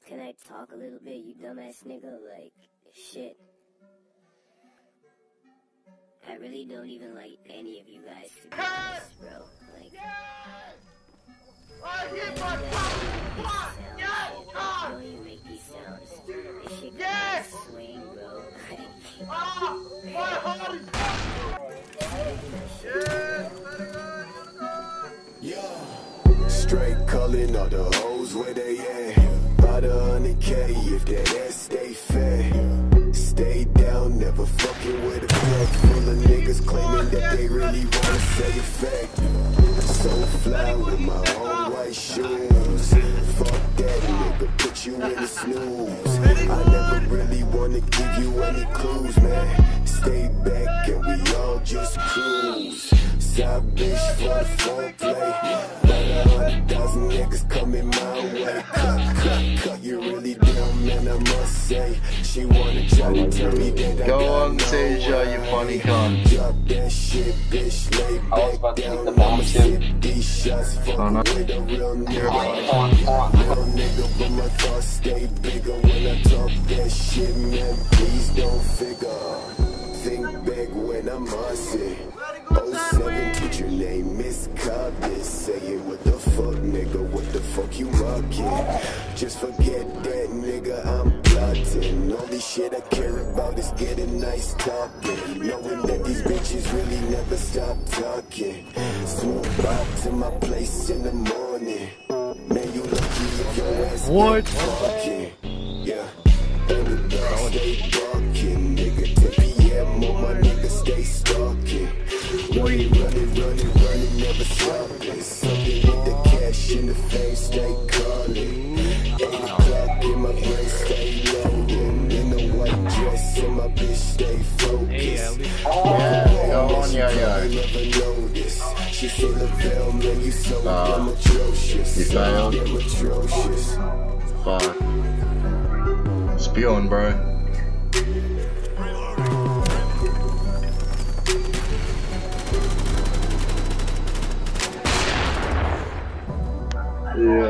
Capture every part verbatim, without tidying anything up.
Can I talk a little bit, you dumbass nigga? Like, shit. I really don't even like any of you guys, to be honest, bro. Like, I hit my fucking butt! Yes! You don't even make these sounds. This shit yes! Can swing, bro. Ah! My heart is yes! Yeah. Straight calling all the hoes where they at. About a hundred K if that ass stay fat. Stay down, never fucking with a pack full of niggas claiming that they really wanna say a fact. So fly with my own white shoes. Fuck that nigga, put you in a snooze. I never really wanna give you any clues, man. Stay back and we all just cruise. Side bitch for the foreplay. About a hundred thousand niggas coming my way. Cut, cut, cut, you really down, man, I must say. She wanna try to tell me that I Go on, Seja, you funny cunt. Drop that shit, bitch, lay back down. I'ma sip these shots, fuck with a real nigga. Real nigga, but my thoughts stay bigger when I talk that shit, man, please don't figure. Think back when I'm Marcy. oh seven, teacher name Miss Cobbs. Saying what the fuck, nigga, what the fuck you mocking? Just forget that, nigga, I'm plotting. Only shit I care about is getting nice talking. Knowing that these bitches really never stop talking. Smooth back to my place in the morning. Man, you lucky if your ass what? Talking. Yeah, and the dog stay barking. Nigga, ten P M on my nigga stay stalking. Running, running, running, running, never stopping. Something with the cash in the face, stay calling. Eight o'clock in my brain, stay loading. In a white dress and my bitch stay focused. Yeah, go on, yeah, yeah. Never noticed. She said the veil, man, you so damn atrocious. You failed. Damn atrocious. Fuck. Spewing, bro. Yeah.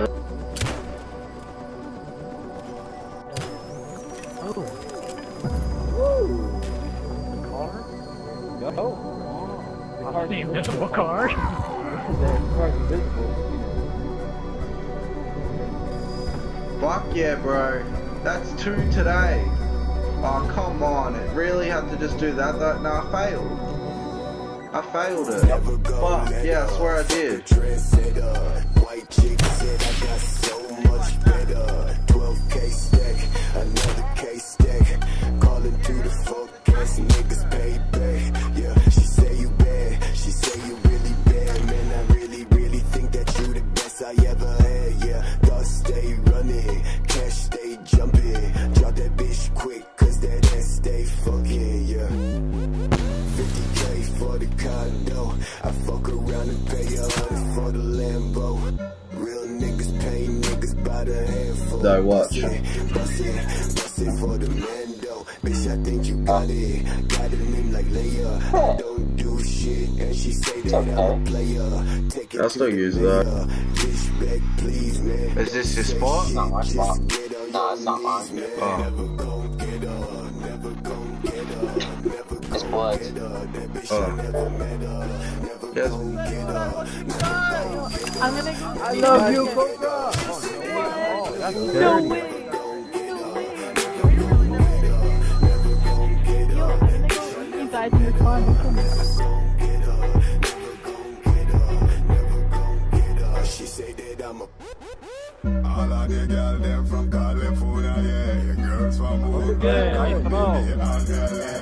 Oh. Woo. A car? Go. A car. The invisible car? The car's invisible. Fuck yeah, bro. That's two today. Oh, come on. It really had to just do that, though? No, I failed. I failed it. Fuck, yeah, I swear I did. White chick said I got so much better. twelve K stack, another K stack. Calling to the fuck ass niggas pay back. Yeah, she say you bad, she say you really bad. Man, I really, really think that you the best I ever had. Yeah, thoughts stay running, cash stay jumping. Drop that bitch quick, cause that ass stay fucking, yeah. fifty K for the condo. I fuck around and pay a hundred for the Lambo. Real niggas pay niggas by the handful. No, watch. Bust it, bust it for the Mando. Bitch, I think you got it. Got a name like Leia. I don't do shit, and she say that I'm a player. Take it. I'll still use that. Bitch, back, please, man. Is this your spot? Not my spot. No, it's not mine. Oh. It's blood. Oh. Yes. I'm gonna go. I love you, Cobra. Oh, that's no way. No way. You guys in the car. She say that I'm a. All of the girls them from California, yeah. Girls from Brooklyn, yeah, come on.